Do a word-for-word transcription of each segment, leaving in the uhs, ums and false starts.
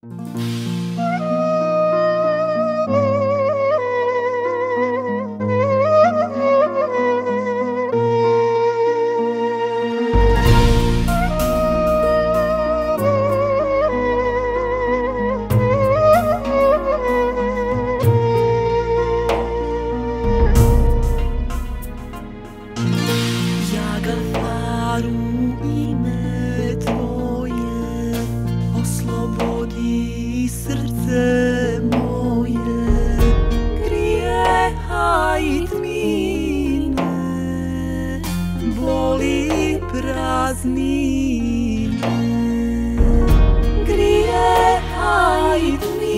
Ime Tvoje, oslobodi srce moje, grijeha i tmine, boli praznine. Grijeha i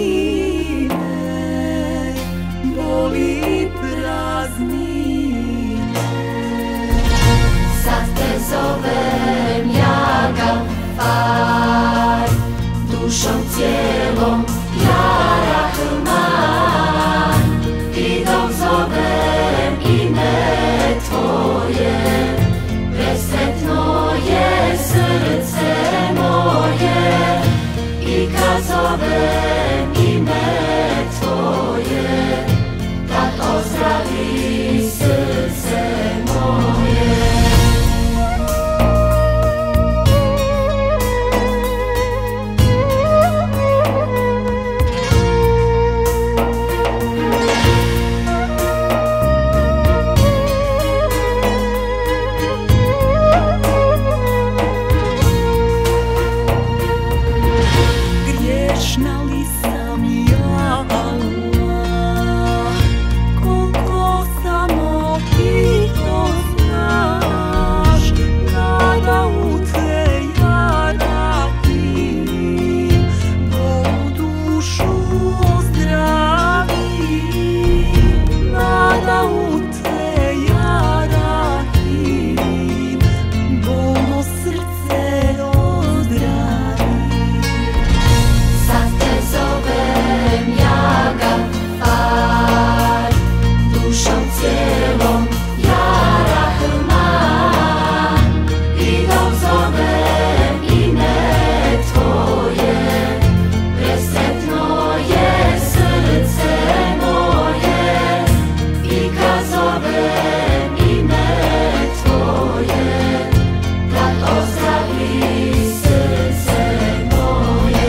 tmine, boli praznine. Sad te zovem ja Gafar, dušom cijelom ja Rahman, i dok zovem ime Tvoje, presretno je srce moje. I kad zovem ime Tvoje, tad ozdravi srce moje. Griješna li sam ja, Allah, koliko samo ti to znaš, nada u te ja radim, ovu dušu ozdravim, nada u te ja radim, bolno srce ozdravim. Sad te zovem ja Gafar, dušom cijelom ja Rahman, i dok zovem ime Tvoje, presretno je srce moje. I kad zovem ime Tvoje, tad ozdravi srce moje.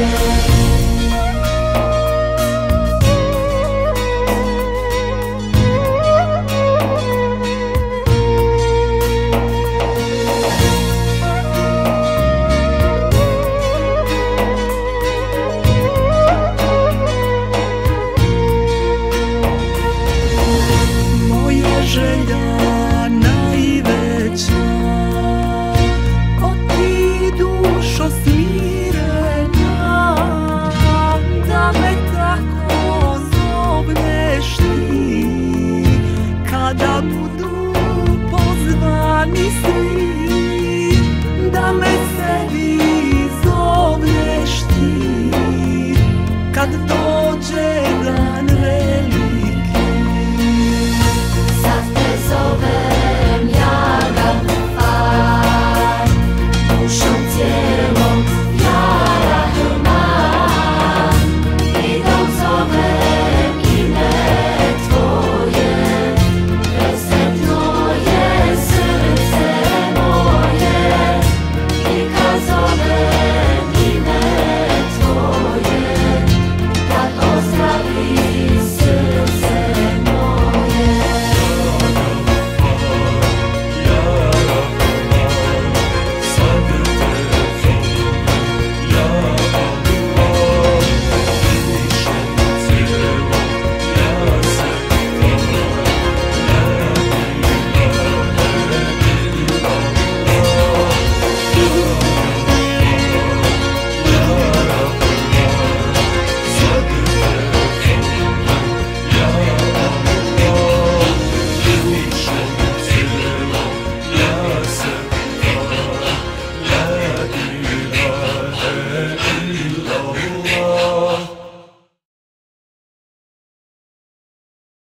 Moja želja najveća, o ti dušo smirena, da me tako zovneš ti, kada budu pozvani svi, da me sebi zovneš ti, kad